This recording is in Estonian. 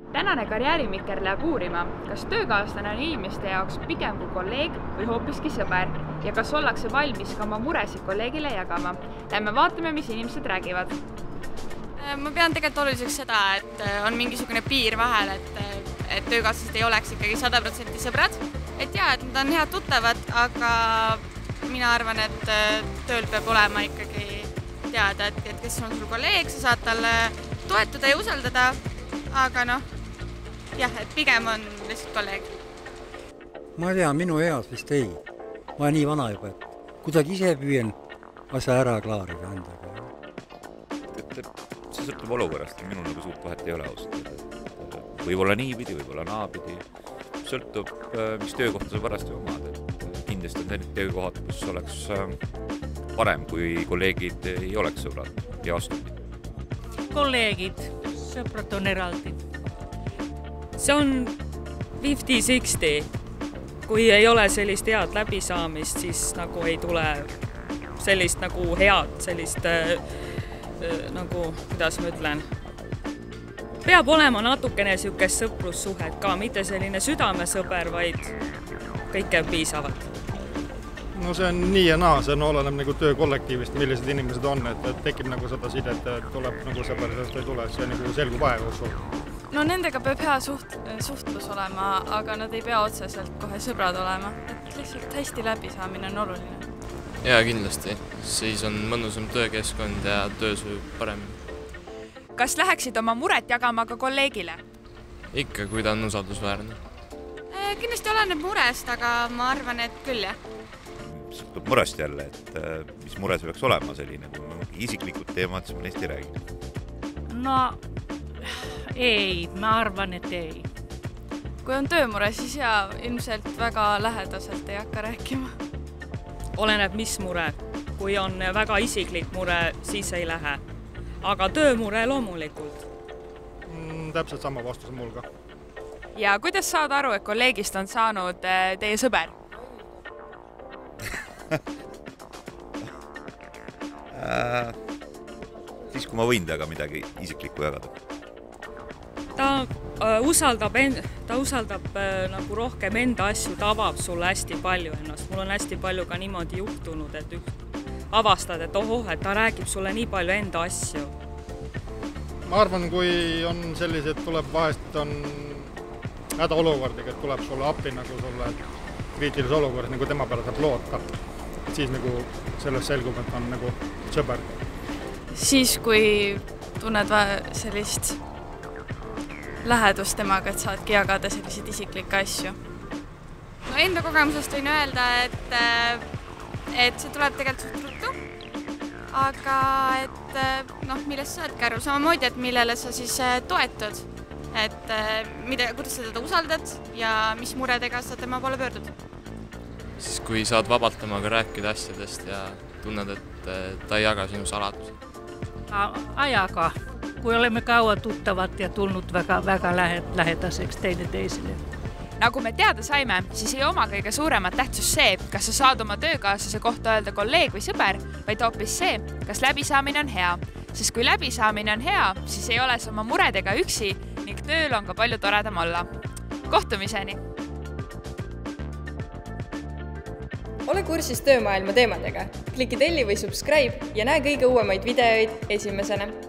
Tänane karjäärimikker läheb uurima, kas töökaaslane on inimeste jaoks pigem kui kolleeg või hoopiski sõber ja kas ollakse valmis ka oma muresid kolleegile jagama. Lähme vaatame, mis inimesed räägivad. Ma pean tegelikult oluliseks seda, et on mingisugune piir vahel, et töökaaslased ei oleks ikkagi 100% sõbrad. Et jaa, et nad on head tuttavad, aga mina arvan, et tööl peab olema ikkagi teada, et kes on sul kolleeg, sa saad talle toetuda ja usaldada, aga jah, et pigem on lihtsalt kolleeg. Ma ei tea, minu eas vist ei. Ma olen nii vana juba, et kuidagi ise püüen asja ära klaarida endaga. See sõltub olukorrast, minul nagu suurt vahet ei ole ausalt. Võib-olla niipidi, võib-olla naapidi. Sõltub, mis töökohta sa parasti omad. Kindlasti on need töökohad, kus oleks parem, kui kolleegid ei oleks sõbrad ja vastupidi. Kolleegid, sõbrad on eraldi. See on 50-60. Kui ei ole sellist head läbisaamist, siis nagu ei tule sellist nagu head, sellist nagu, kuidas ma ütlen, peab olema natukene niisugust sõprussuhet ka, mitte selline südamesõber, vaid kõike piisavalt. No see on nii ja naa, see on oleneb nagu töökollektiivist, millised inimesed on, et tekib nagu seda sidet, et tuleb nagu sõber, sellest ei tule, see nagu selgub aega jooksul. No nendega peab hea suhtlus olema, aga nad ei pea otseselt kohe sõbrad olema, et lihtsalt hästi läbisaamine on oluline. Jaa, kindlasti. Siis on mõnusam töökeskkond ja töö sujub paremini. Kas läheksid oma muret jagama ka kolleegile? Ikka, kui ta on usaldusväärne. Kindlasti oleneb murest, aga ma arvan, et küll jah. Sõltub murest jälle, et mis mure see peaks olema selline, kui isiklikud teemad, siis ma neist ei räägi. No ei, ma arvan, et ei. Kui on töömure, siis jaa, ilmselt väga lähedaselt ei hakka rääkima. Oleneb mis mure. Kui on väga isiklik mure, siis ei lähe. Aga töömure loomulikult. Täpselt sama vastus mul ka. Ja kuidas saad aru, et kolleegist on saanud teie sõber? Siis, kui ma võin taga midagi isiklikku jagada. Ta usaldab nagu rohkem enda asju, ta avab sulle hästi palju ennast. Mul on hästi palju ka niimoodi juhtunud, et avastad, et et ta räägib sulle nii palju enda asju. Ma arvan, kui on sellised, tuleb vahest on hädaolukordiga, et tuleb sulle appi nagu sulle kriitilis olukorras, nagu tema peale saab loota. Siis nagu sellest selgub, et on nagu sõber. Siis, kui tunned sellist lähedust temaga, et saadki jagada selliseid isiklikke asju. No enda kogemusest võin öelda, et see tuleb tegelikult suht ruttu, aga et millest saadki aru samamoodi, et millele sa siis toetud, et kuidas sa teda usaldad ja mis muredega sa tema poole pöördud. Siis kui saad vabalt temaga rääkida asjadest ja tunned, et ta ei jaga sinu saladusi. Ajaga, kui olemme kauan tuttavat ja tulnud väga lähedaseks teine teisele. Nagu me teada saime, siis ei oma kõige suuremat tähtsus see, kas sa saad oma töökaaslase kohta öelda kolleeg või sõber, vaid hoopis see, kas läbisaamine on hea. Sest kui läbisaamine on hea, siis ei ole sa oma muredega üksi ning tööl on ka palju toredam olla. Kohtumiseni! Ole kursis töömaailma teemadega. Kliki telli või subscribe ja näe kõige uuemaid videoid esimesena.